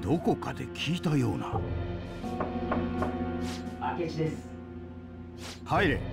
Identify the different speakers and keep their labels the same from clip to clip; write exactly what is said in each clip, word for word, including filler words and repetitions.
Speaker 1: どこかで聞いたような。
Speaker 2: 明智です。
Speaker 1: 入れ。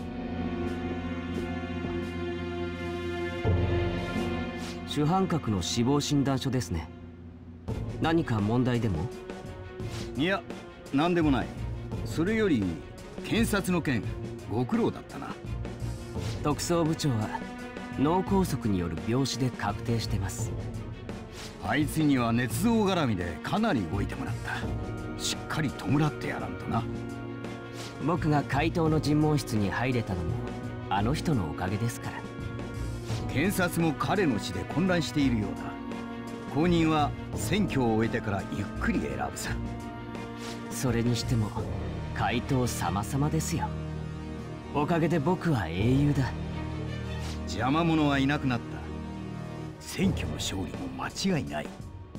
Speaker 3: 主犯格の死亡診断書ですね。何か問題でも？
Speaker 1: いや、何でもない。それより検察の件ご苦労だったな。
Speaker 3: 特捜部長は脳梗塞による病死で確定してます。
Speaker 1: あいつには捏造絡みでかなり動いてもらった。しっかり弔ってやらんとな。
Speaker 3: 僕が怪盗の尋問室に入れたのもあの人のおかげですから。
Speaker 1: 検察も彼の死で混乱しているようだ。後任は選挙を終えてからゆっくり選ぶさ。
Speaker 3: それにしても怪盗様々ですよ。おかげで僕は英雄だ。
Speaker 1: 邪魔者はいなくなった。選挙の勝利も間違いない。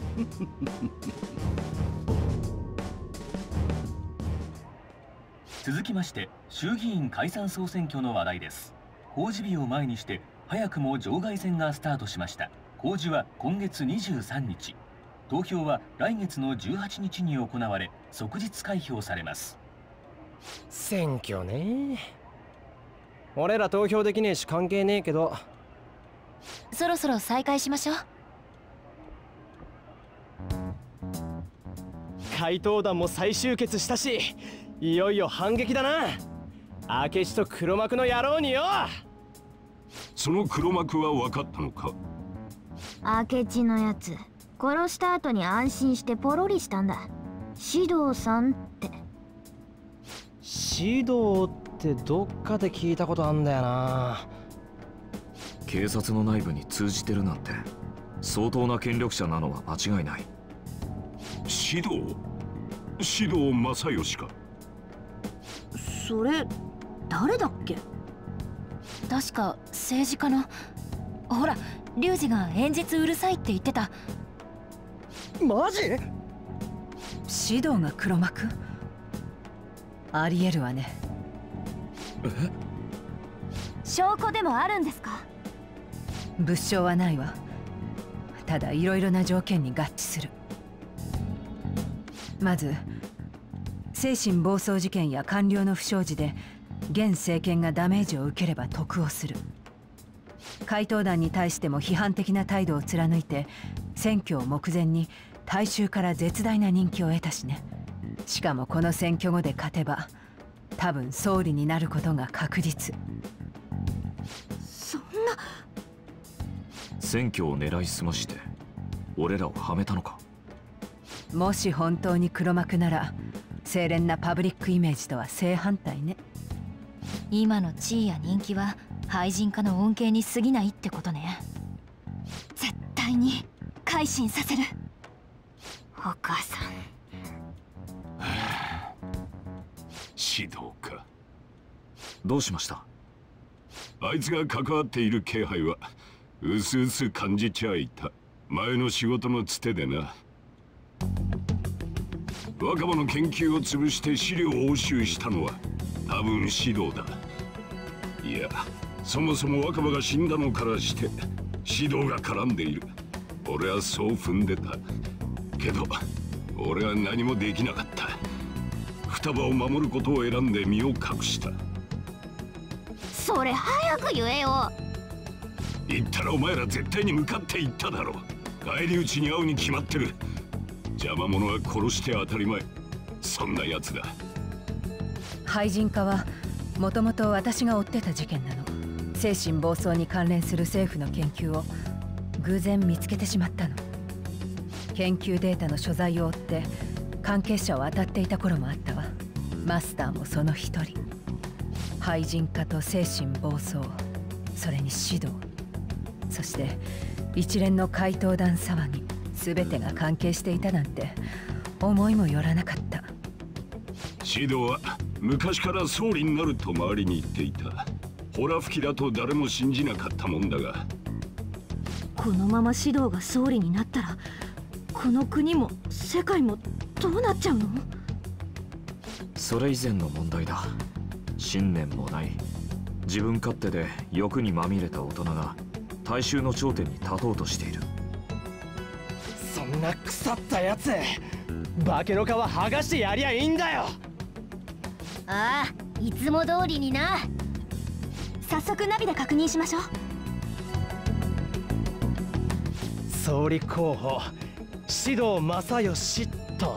Speaker 4: 続きまして衆議院解散総選挙の話題です。公示日を前にして早くも場外選がスタートしました。公示は今月にじゅうさんにち、投票は来月のじゅうはちにちに行われ即日開票されます。
Speaker 5: 選挙ね。俺ら投票できねえし関係ねえけど、
Speaker 6: そろそろ再開しましょう。
Speaker 5: 怪盗団も再集結したし、いよいよ反撃だな。明智と黒幕の野郎によ。
Speaker 7: その黒幕は分かったのか？
Speaker 8: 明智のやつ殺した後に安心してポロリしたんだ。獅童さんって。
Speaker 5: 獅童ってどっかで聞いたことあんだよな。
Speaker 9: 警察の内部に通じてるなんて相当な権力者なのは間違いない。
Speaker 7: 獅童？獅童正義か？
Speaker 6: それ誰だっけ？確か政治家の。ほら龍二が演説うるさいって言ってた。
Speaker 5: マジ？
Speaker 10: 獅童が黒幕？ありえるわね。
Speaker 5: え？
Speaker 6: 証拠でもあるんですか？
Speaker 10: 物証はないわ。ただいろいろな条件に合致する。まず精神暴走事件や官僚の不祥事で現政権がダメージを受ければ得をする。怪盗団に対しても批判的な態度を貫いて選挙を目前に大衆から絶大な人気を得たしね。しかもこの選挙後で勝てば多分総理になることが確実。
Speaker 6: そんな。
Speaker 9: 選挙を狙いすまして俺らをはめたのか？
Speaker 10: もし本当に黒幕なら清廉なパブリックイメージとは正反対ね。
Speaker 6: 今の地位や人気は廃人化の恩恵に過ぎないってことね。絶対に改心させる。
Speaker 8: お母さん。
Speaker 7: 獅童か。
Speaker 9: どうしました？
Speaker 7: あいつが関わっている気配はうすうす感じちゃいた。前の仕事のつてでな。若葉の研究を潰して資料を押収したのは多分獅童だ。いや、そもそも若葉が死んだのからして獅童が絡んでいる。俺はそう踏んでたけど、俺は何もできなかった。双葉を守ることを選んで身を隠した。
Speaker 8: それ早く言えよ。
Speaker 7: 言ったらお前ら絶対に向かっていっただろう。返り討ちに遭うに決まってる。邪魔者は殺して当たり前。そんなやつだ。
Speaker 10: 廃人化はもともと私が追ってた事件なの。精神暴走に関連する政府の研究を偶然見つけてしまったの。研究データの所在を追って関係者を当たっていた頃もあったわ。マスターもその一人。廃人化と精神暴走、それに獅童、そして一連の怪盗団騒ぎ、全てが関係していたなんて思いもよらなかった。
Speaker 7: 獅童は昔から総理になると周りに言っていた。ほら吹きだと誰も信じなかったもんだが、
Speaker 6: このまま獅童が総理になったらこの国も世界もどうなっちゃうの？
Speaker 9: それ以前の問題だ。信念もない自分勝手で欲にまみれた大人が大衆の頂点に立とうとしている。
Speaker 5: そんんな腐ったやつ、化けの皮剥がしてやりゃいいんだよ。
Speaker 6: ああ、いつも通りにな。早速ナビで確認しましょう。
Speaker 5: 総理候補獅童正義と。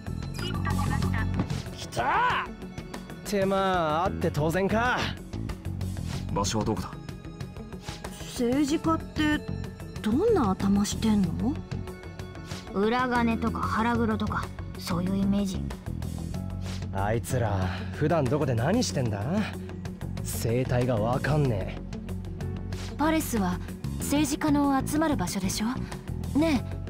Speaker 5: 来たってまああって当然か。
Speaker 9: 場所はどこだ？
Speaker 6: 政治家ってどんな頭してんの？
Speaker 8: 裏金とか腹黒とかそういうイメージ。
Speaker 5: あいつら普段どこで何してんだ？生態がわかんね
Speaker 6: え。パレスは政治家の集まる場所でしょねえ。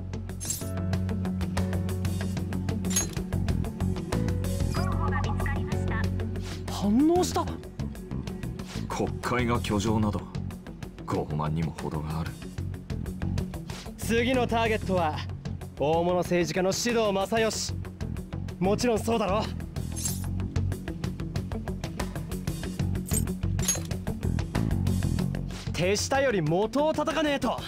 Speaker 5: 反応した。
Speaker 9: 国会が居城など傲慢にも程がある。
Speaker 5: 次のターゲットは大物政治家の獅童正義。もちろんそうだろ。手下より元を叩かねえと。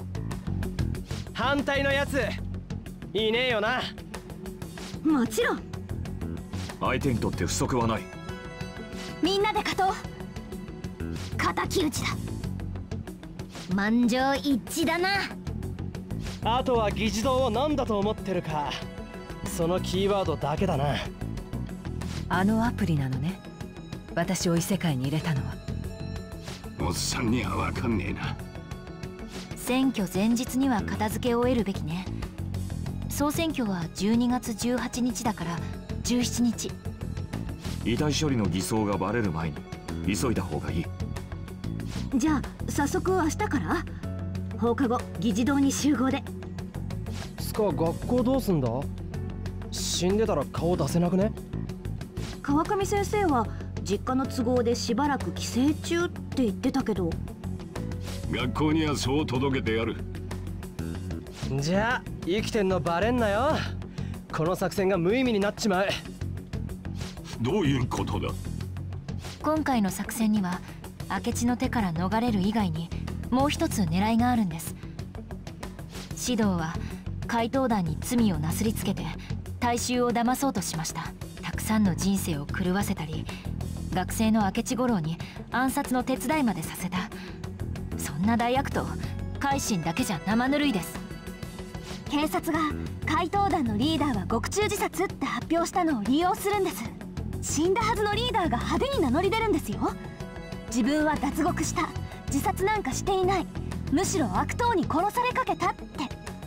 Speaker 5: 反対のやついねえよな。
Speaker 6: もちろん。
Speaker 9: 相手にとって不足はない。
Speaker 6: みんなで勝とう。敵討ちだ。満場一致だな。
Speaker 5: あとは議事堂を何だと思ってるか、そのキーワードだけだな。
Speaker 10: あのアプリなのね、私を異世界に入れたのは。
Speaker 7: おっさんには分かんねえな。
Speaker 6: 選挙前日には片付け終えるべきね。総選挙はじゅうにがつじゅうはちにちだからじゅうしちにち。
Speaker 9: 遺体処理の偽装がバレる前に急いだ方がいい。
Speaker 6: じゃあ早速明日から放課後議事堂に集合で。
Speaker 5: つか学校どうすんだ？死んでたら顔出せなくね？
Speaker 6: 川上先生は実家の都合でしばらく帰省中って言ってたけど。
Speaker 7: 学校にはそう届けてやる。
Speaker 5: じゃあ生きてんのバレんなよ。この作戦が無意味になっちまう。
Speaker 7: どういうことだ？
Speaker 6: 今回の作戦には明智の手から逃れる以外にもう一つ狙いがあるんです。獅童は怪盗団に罪をなすりつけて大衆を騙そうとしました。たくさんの人生を狂わせたり、学生の明智五郎に暗殺の手伝いまでさせた。そんな大悪党、改心だけじゃ生ぬるいです。警察が怪盗団のリーダーは獄中自殺って発表したのを利用するんです。死んだはずのリーダーが派手に名乗り出るんですよ。自分は脱獄した、自殺なんかしていない、むしろ悪党に殺されかけたって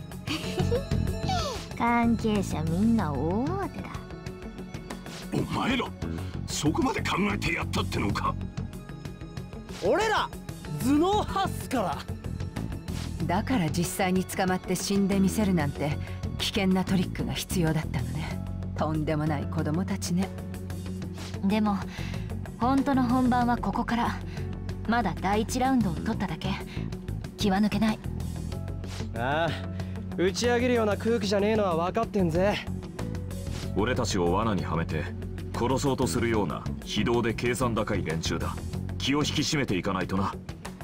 Speaker 8: 関係者みんな大当てだ。
Speaker 7: お前らそこまで考えてやったってのか？
Speaker 5: 俺ら頭脳派っすから。
Speaker 10: だから実際に捕まって死んでみせるなんて危険なトリックが必要だったのね。とんでもない子供たちね。
Speaker 6: でも本当の本番はここから。まだだいいちラウンドを取っただけ。気は抜けない。
Speaker 5: ああ、打ち上げるような空気じゃねえのは分かってんぜ。
Speaker 9: 俺たちを罠にはめて殺そうとするような非道で計算高い連中だ。気を引き締めていかないとな。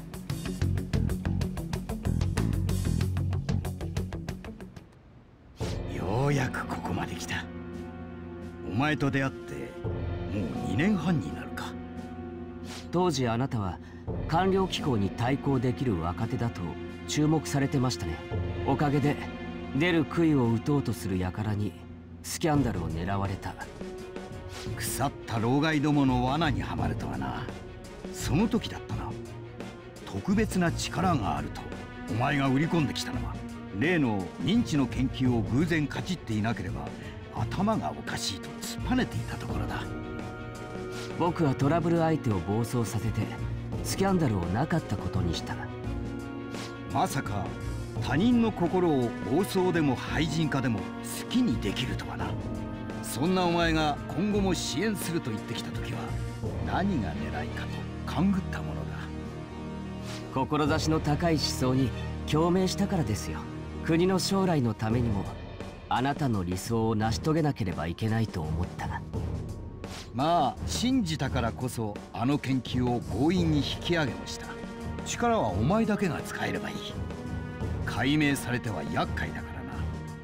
Speaker 1: ようやくここまで来た。お前と出会ってもうにねんはんになるか。
Speaker 3: 当時あなたは官僚機構に対抗できる若手だと注目されてましたね。おかげで出る杭を打とうとする輩にスキャンダルを狙われた。
Speaker 1: 腐った老害どもの罠にはまるとはな。その時だったな。特別な力があるとお前が売り込んできたのは、例の認知の研究を偶然かじっていなければ頭がおかしいと突っぱねていたところだ。
Speaker 3: 僕はトラブル相手を暴走させてスキャンダルをなかったことにした。
Speaker 1: まさか他人の心を暴走でも廃人化でも好きにできるとはな。そんなお前が今後も支援すると言ってきた時は何が狙いかと勘ぐったものだ。
Speaker 3: 志の高い思想に共鳴したからですよ。国の将来のためにもあなたの理想を成し遂げなければいけないと思った。
Speaker 1: まあ信じたからこそあの研究を強引に引き上げもした。力はお前だけが使えればいい。解明されては厄介だからな。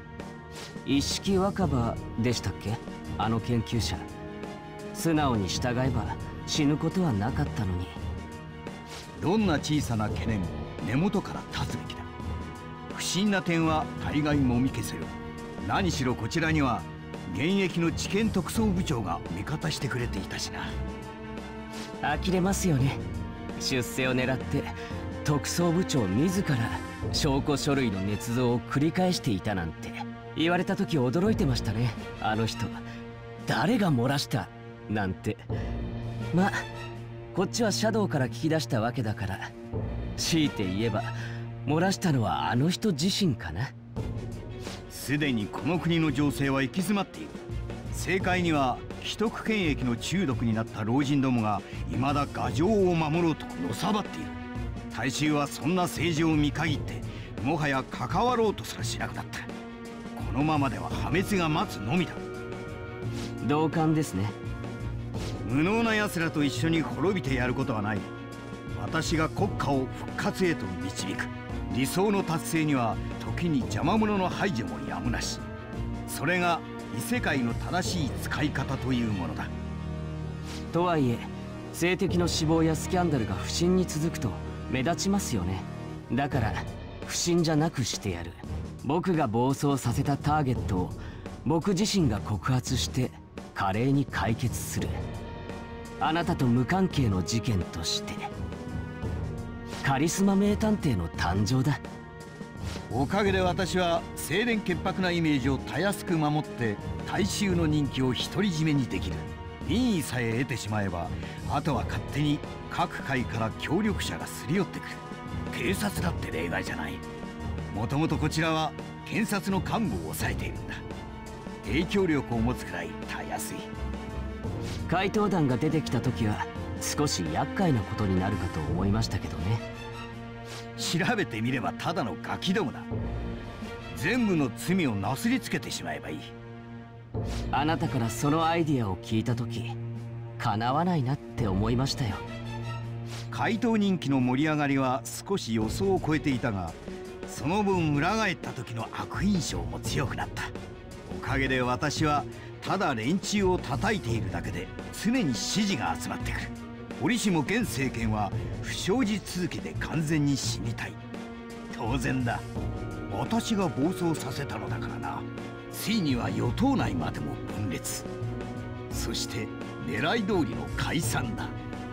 Speaker 3: 一色若葉でしたっけ、あの研究者。素直に従えば死ぬことはなかったのに。
Speaker 1: どんな小さな懸念も根元から断つべきだ。不審な点は大概もみ消せる。何しろこちらには現役の地検特捜部長が味方してくれていたしな。
Speaker 3: 呆れますよね。出世を狙って特捜部長自ら証拠書類の捏造を繰り返していたなんて言われた時驚いてましたね。あの人誰が漏らしたなんて。まあこっちはシャドウから聞き出したわけだから、強いて言えば漏らしたのはあの人自身かな。
Speaker 1: すでにこの国の情勢は行き詰まっている。政界には既得権益の中毒になった老人どもが未だ牙城を守ろうとのさばっている。大衆はそんな政治を見限ってもはや関わろうとすらしなくなった。このままでは破滅が待つのみだ。
Speaker 3: 同感ですね。
Speaker 1: 無能な奴らと一緒に滅びてやることはない。私が国家を復活へと導く。理想の達成には時に邪魔者の排除もやむなし。それが異世界の正しい使い方というものだ。
Speaker 3: とはいえ政敵の死亡やスキャンダルが不審に続くと目立ちますよね。だから不審じゃなくしてやる。僕が暴走させたターゲットを僕自身が告発して華麗に解決する。あなたと無関係の事件としてカリスマ名探偵の誕生だ。
Speaker 1: おかげで私は清廉潔白なイメージをたやすく守って大衆の人気を独り占めにできる。民意さえ得てしまえばあとは勝手に各界から協力者がすり寄ってくる。警察だって例外じゃない。もともとこちらは検察の幹部を抑えているんだ。影響力を持つくらいたやすい。
Speaker 3: 怪盗団が出てきた時は少し厄介なことになるかと思いましたけどね。
Speaker 1: 調べてみればただのガキどもだ。全部の罪をなすりつけてしまえばいい。
Speaker 3: あなたからそのアイディアを聞いた時叶わないなって思いましたよ。
Speaker 1: 怪盗人気の盛り上がりは少し予想を超えていたが、その分裏返った時の悪印象も強くなった。おかげで私はただ連中を叩いているだけで常に支持が集まってくる。折しも現政権は不祥事続きで完全に死にたい。当然だ。私が暴走させたのだからな。ついには与党内までも分裂。そして狙い通りの解散だ。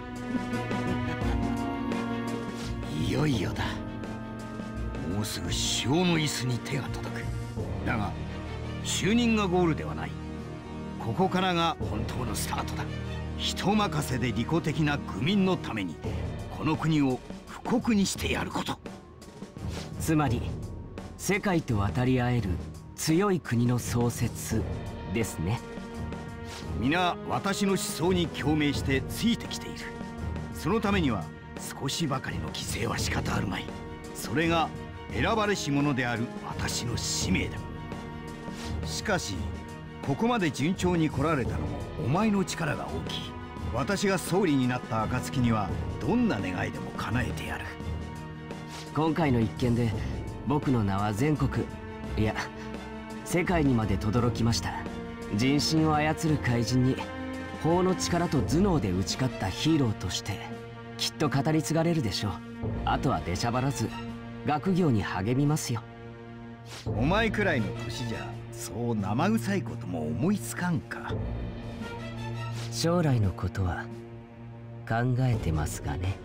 Speaker 1: いよいよだ。もうすぐ首相の椅子に手が届く。だが就任がゴールではない。ここからが本当のスタートだ。人任せで利己的な愚民のためにこの国を富国にしてやること。
Speaker 3: つまり世界と渡り合える強い国の創設ですね。
Speaker 1: 皆私の思想に共鳴してついてきている。そのためには少しばかりの犠牲は仕方あるまい。それが選ばれし者である私の使命だ。しかしここまで順調に来られたのもお前の力が大きい。私が総理になった暁にはどんな願いでも叶えてやる。
Speaker 3: 今回の一件で僕の名は全国、いや世界にまで轟きました。人心を操る怪人に法の力と頭脳で打ち勝ったヒーローとしてきっと語り継がれるでしょう。あとは出しゃばらず学業に励みますよ。
Speaker 1: お前くらいの年じゃそう生臭いことも思いつかんか。
Speaker 3: 将来のことは考えてますがね。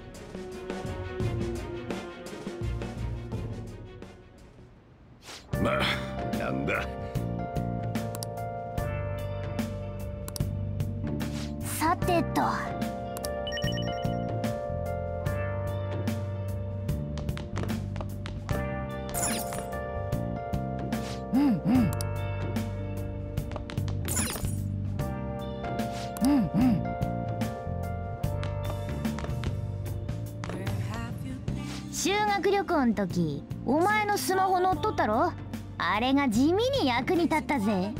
Speaker 7: まあなんだ。
Speaker 8: さてとうんうんうんうん修学旅行の時お前のスマホ乗っとったろ。あれが地味に役に立ったぜ。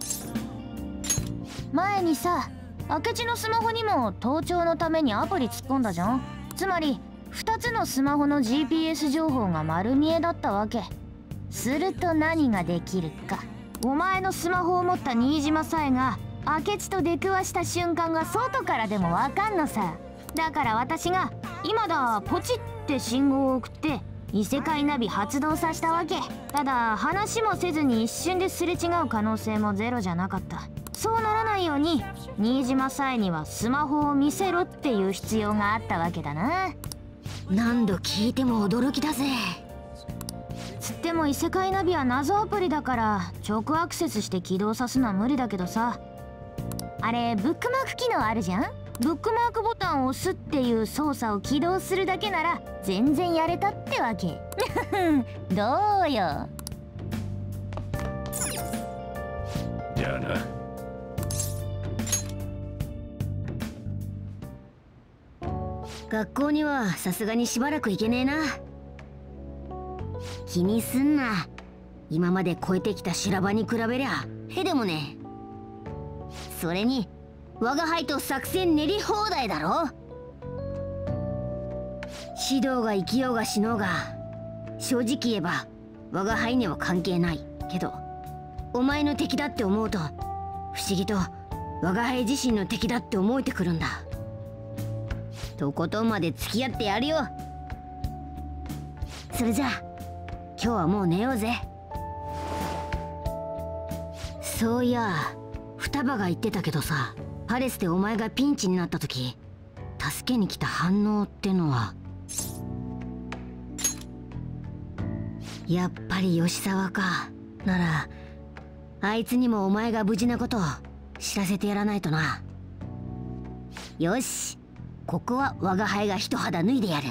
Speaker 8: 前にさ明智のスマホにも盗聴のためにアプリ突っ込んだじゃん。つまりふたつのスマホの ジーピーエス 情報が丸見えだったわけ。すると何ができるか。 お前のスマホを持った新島さえが明智と出くわした瞬間が外からでもわかんのさ。だから私が今だポチって信号を送って異世界ナビ発動させたわけ。ただ話もせずに一瞬ですれ違う可能性もゼロじゃなかった。そうならないように新島さえにはスマホを見せろっていう必要があったわけだな。
Speaker 2: 何度聞いても驚きだぜ。
Speaker 8: つっても異世界ナビは謎アプリだから直アクセスして起動さすのは無理だけどさ。あれブックマーク機能あるじゃん。ブックマークボタンを押すっていう操作を起動するだけなら全然やれたってわけ。どうよ。
Speaker 7: じゃあな。
Speaker 2: 学校にはさすがにしばらく行けねえな。気にすんな。今まで超えてきた修羅場に比べりゃへでもね。それに我が輩と作戦練り放題だろ。指導が生きようが死のうが正直言えば我が輩には関係ないけど、お前の敵だって思うと不思議と我が輩自身の敵だって思えてくるんだ。とことんまで付き合ってやるよ。それじゃあ今日はもう寝ようぜ。そういや双葉が言ってたけどさ、パレスでお前がピンチになった時助けに来た反応ってのはやっぱり吉沢か。ならあいつにもお前が無事なことを知らせてやらないとな。よし、ここは我が輩が一肌脱いでやる。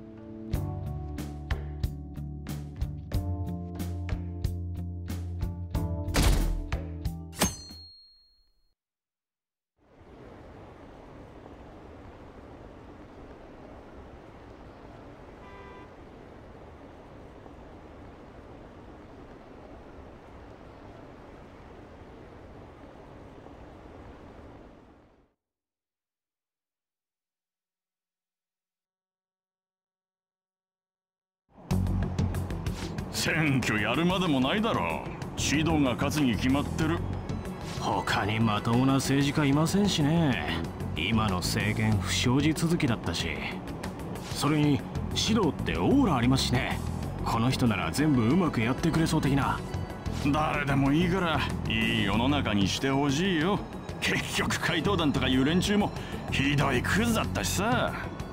Speaker 11: 選挙やるまでもないだろう。指導が勝つに決まってる。
Speaker 12: 他にまともな政治家いませんしね。今の政権不祥事続きだったし、それに指導ってオーラありますしね。この人なら全部うまくやってくれそう的な。
Speaker 11: 誰でもいいからいい世の中にしてほしいよ。結局怪盗団とかいう連中もひどいクズだったしさ。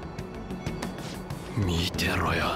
Speaker 12: 見てろよ。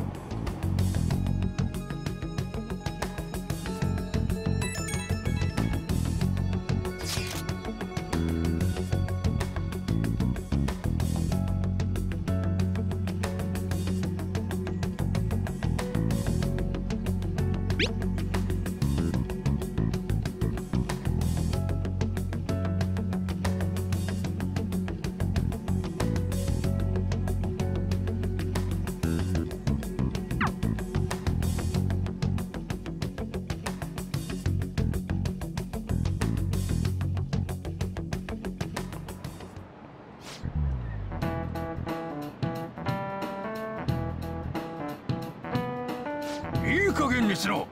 Speaker 11: いい加減にしろ。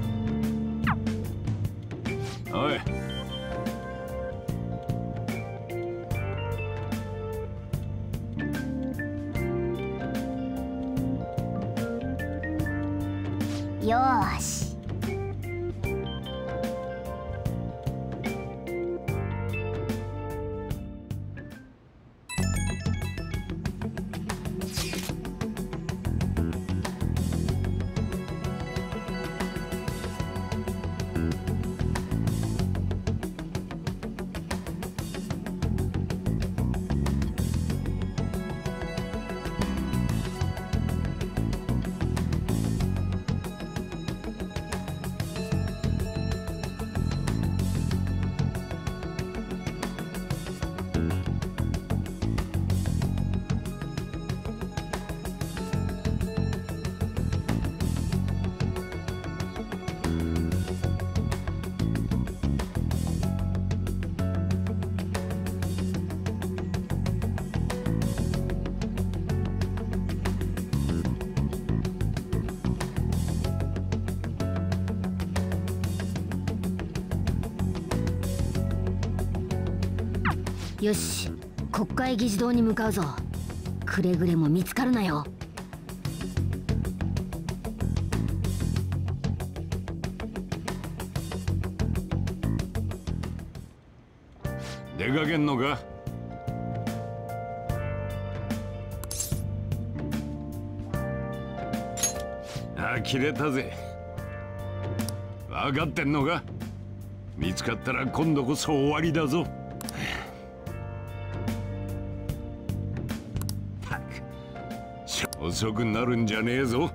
Speaker 11: おい、
Speaker 8: よーし。
Speaker 2: よし、国会議事堂に向かうぞ。くれぐれも見つかるなよ。
Speaker 7: 出かけんのか？呆れたぜ。分かってんのか？見つかったら今度こそ終わりだぞ。遅くなるんじゃねえぞ。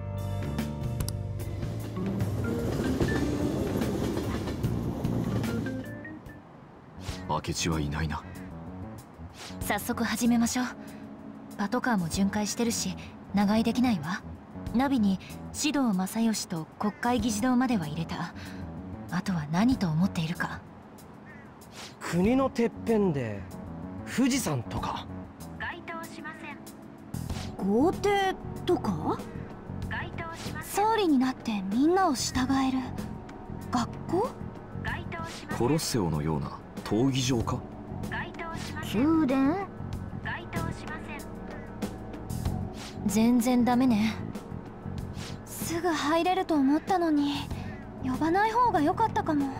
Speaker 9: 明智はいないな。
Speaker 6: 早速始めましょう。パトカーも巡回してるし長居できないわ。ナビに獅童正義と国会議事堂までは入れた。あとは何と思っているか。
Speaker 5: 国のてっぺんで富士山とか。
Speaker 8: 該当しません。
Speaker 2: 豪邸とか？
Speaker 8: 該当しません。
Speaker 6: 総理になってみんなを従える学校？
Speaker 8: 該当しません。
Speaker 9: コロッセオのような闘技場か？
Speaker 8: 該当しません。
Speaker 2: 宮殿？
Speaker 8: 該当しません。
Speaker 6: 全然ダメね。すぐ入れると思ったのに呼ばない方が良かったかも。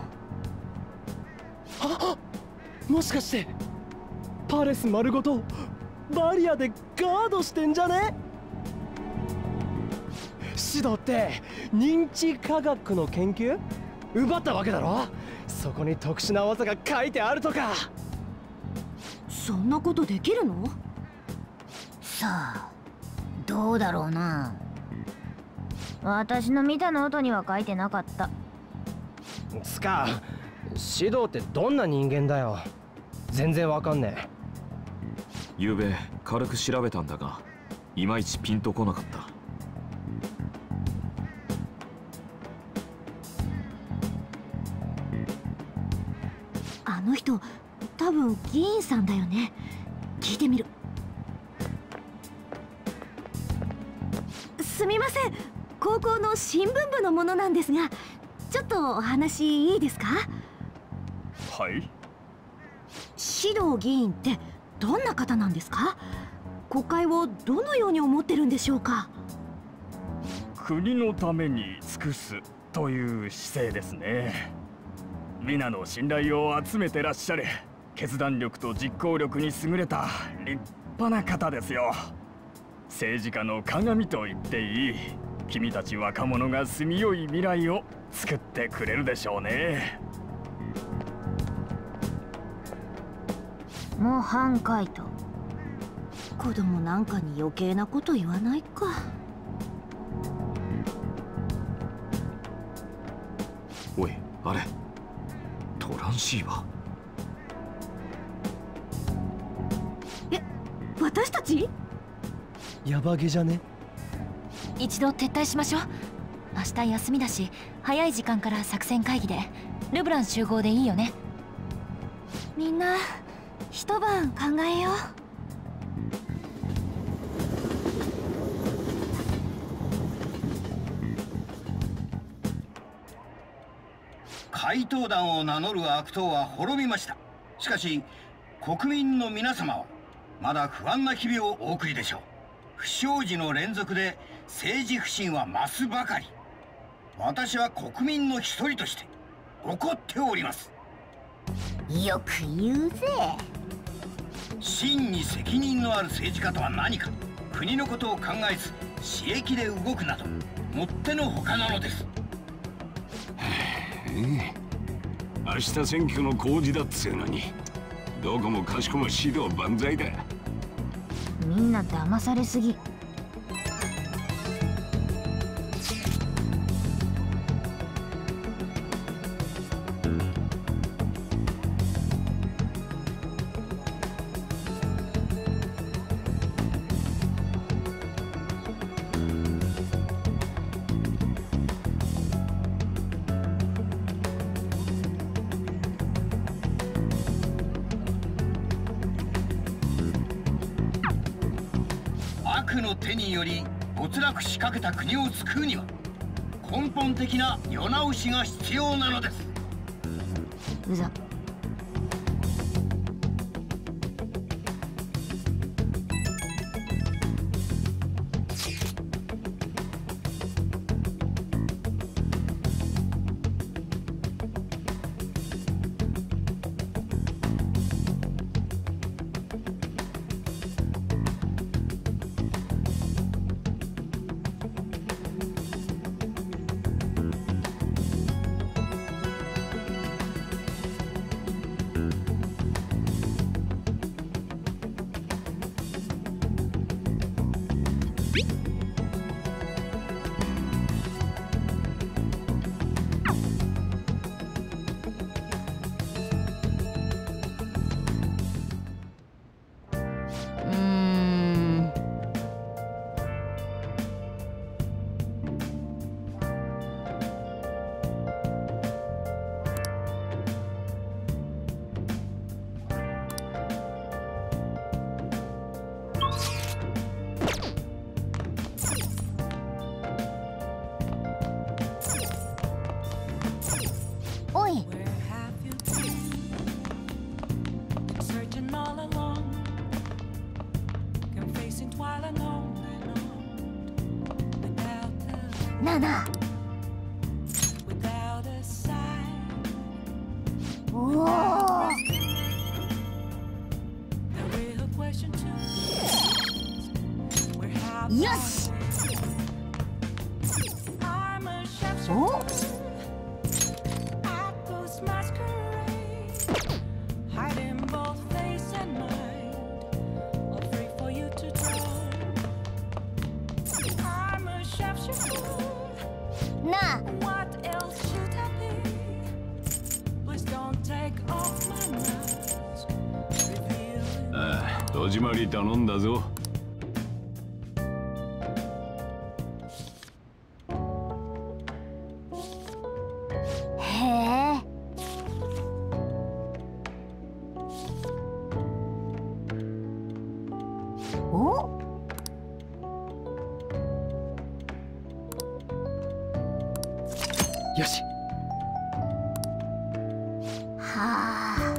Speaker 5: あ、もしかしてパレス丸ごとバリアでガードしてんじゃね？獅童って認知科学の研究奪ったわけだろ？そこに特殊な技が書いてあるとか。
Speaker 2: そんなことできるの？さあ、どうだろうな。
Speaker 8: 私の見たノートには書いてなかった。
Speaker 5: つか、獅童ってどんな人間だよ。全然わかんねえ。
Speaker 9: ゆうべ軽く調べたんだがいまいちピンとこなかった。
Speaker 2: あの人多分議員さんだよね。聞いてみる。すみません、高校の新聞部のものなんですが、ちょっとお話いいですか？
Speaker 11: はい。
Speaker 2: 獅童議員ってどんな方なんですか？国会をどのように思ってるんでしょうか？
Speaker 11: 国のために尽くすという姿勢ですね。皆の信頼を集めてらっしゃる。決断力と実行力に優れた立派な方ですよ。政治家の鏡と言っていい。君たち若者が住みよい未来を作ってくれるでしょうね。
Speaker 8: 模範解答。
Speaker 2: 子供なんかに余計なこと言わないか。
Speaker 9: おい、あれトランシーバー。
Speaker 2: え、私たち？
Speaker 5: ヤバゲじゃね？
Speaker 6: 一度撤退しましょう。明日休みだし早い時間から作戦会議でルブラン集合でいいよね。みんな一晩考えよう。
Speaker 1: 怪盗団を名乗る悪党は滅びました。しかし国民の皆様はまだ不安な日々をお送りでしょう。不祥事の連続で政治不信は増すばかり。 私は国民の一人として怒っております。
Speaker 8: よく言うぜ。
Speaker 1: 真に責任のある政治家とは何か、国のことを考えず私益で動くなどもってのほかなのです。
Speaker 7: 明日選挙の公示だっつうのに、どこもかしこも指導万歳だ。
Speaker 8: みんな騙されすぎ。
Speaker 1: 悪の手により没落しかけた国を救うには根本的な世直しが必要なのです。
Speaker 8: うざ。 おい。なあなあ。おお。よし。お。なあ。
Speaker 7: ああ、戸締まり頼んだぞ。
Speaker 8: へえ。お。
Speaker 5: よし。
Speaker 8: はあ。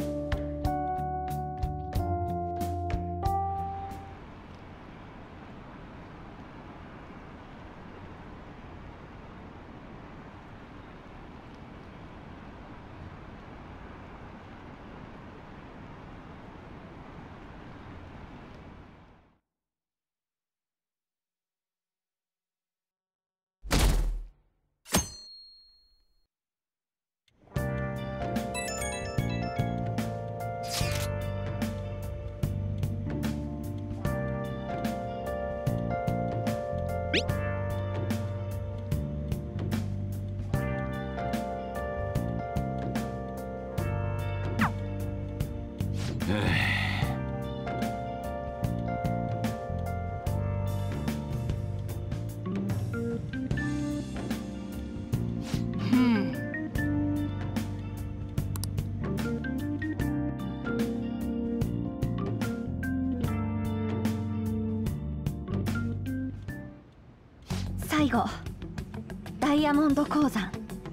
Speaker 6: 最後、ダイヤモンド鉱山。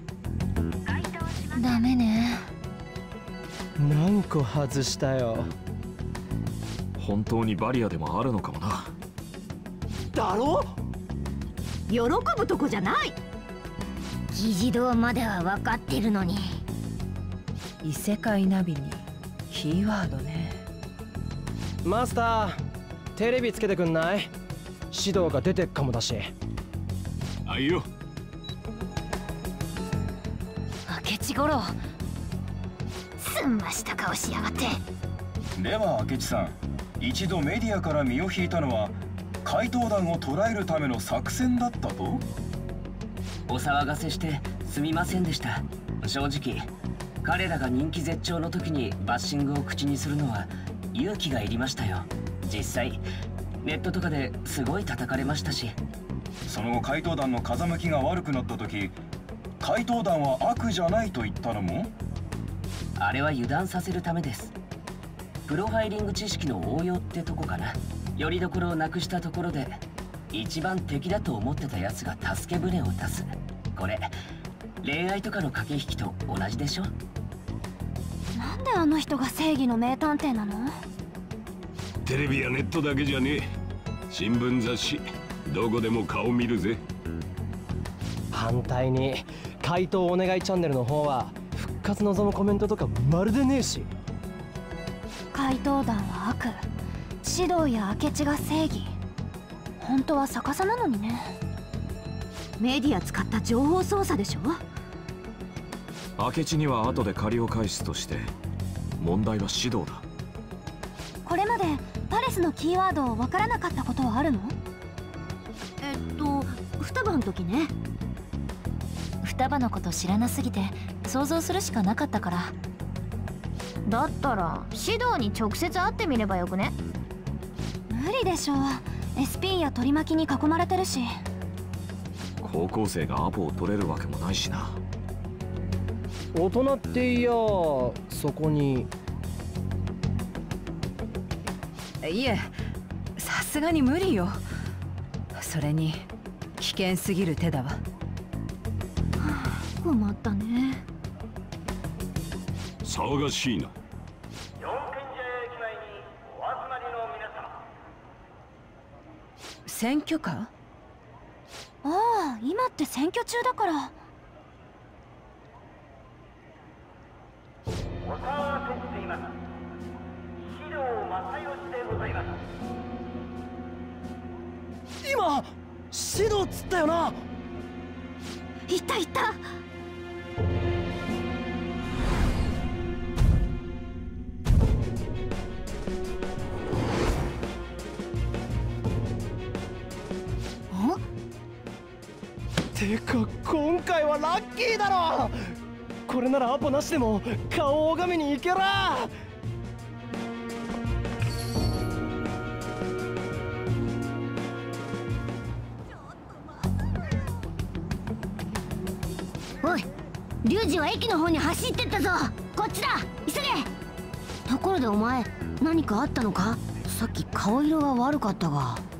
Speaker 6: ダメね。
Speaker 5: 何個外したよ。
Speaker 9: 本当にバリアでもあるのかもな。
Speaker 13: だろ？喜ぶとこじゃない。
Speaker 2: 議事堂までは分かってるのに。
Speaker 10: 異世界ナビにキーワードね。
Speaker 5: マスター、テレビつけてくんない？指導が出てっかもだし。
Speaker 7: あいよ。
Speaker 6: 明智五郎、
Speaker 8: すんました顔しやがって。
Speaker 13: では明智さん、一度メディアから身を引いたのは怪盗団を捕らえるための作戦だったと？
Speaker 3: お騒がせしてすみませんでした。正直彼らが人気絶頂の時にバッシングを口にするのは勇気がいりましたよ。実際ネットとかですごい叩かれましたし。
Speaker 13: その後怪盗団の風向きが悪くなった時、怪盗団は悪じゃないと言ったのも？
Speaker 3: あれは油断させるためです。プロファイリング知識の応用ってとこかな。よりどころをなくしたところで一番敵だと思ってたやつが助け舟を出す。これ恋愛とかの駆け引きと同じでしょ。
Speaker 6: なんであの人が正義の名探偵なの？
Speaker 7: テレビやネットだけじゃねえ。新聞雑誌どこでも顔見るぜ。
Speaker 5: 反対に怪盗お願いチャンネルの方は復活望むコメントとかまるでねえし。
Speaker 6: 怪盗団は悪、指導や明智が正義。本当は逆さなのにね。
Speaker 2: メディア使った情報操作でしょ。
Speaker 9: 明智には後で借りを返すとして、問題は指導だ。
Speaker 6: これまでパレスのキーワードを分からなかったことはあるの？
Speaker 2: えっと双葉の時ね。
Speaker 6: 双葉のこと知らなすぎて想像するしかなかったから。
Speaker 8: だったら指導に直接会ってみればよくね？
Speaker 6: 無理でしょう。 エスピー や取り巻きに囲まれてるし。
Speaker 9: 高校生がアポを取れるわけもないしな。
Speaker 5: 大人っていやそこに。
Speaker 10: いえ、さすがに無理よ。それに危険すぎる手だわ。
Speaker 2: 困ったね。
Speaker 7: 騒がしいな。
Speaker 14: 四軒茶屋駅前にお集まりの皆様。
Speaker 10: 選挙カー？
Speaker 6: ああ、今って選挙中だから。
Speaker 14: お騒がせしています。指導正義でございます。
Speaker 5: 今指導っつったよな。
Speaker 2: いたいた。
Speaker 5: てか今回はラッキーだろ。これならアポなしでも顔を拝みに行けら。
Speaker 2: おい、リュウジは駅の方に走ってったぞ。こっちだ、急げ。ところでお前何かあったのか？さっき顔色が悪かったが。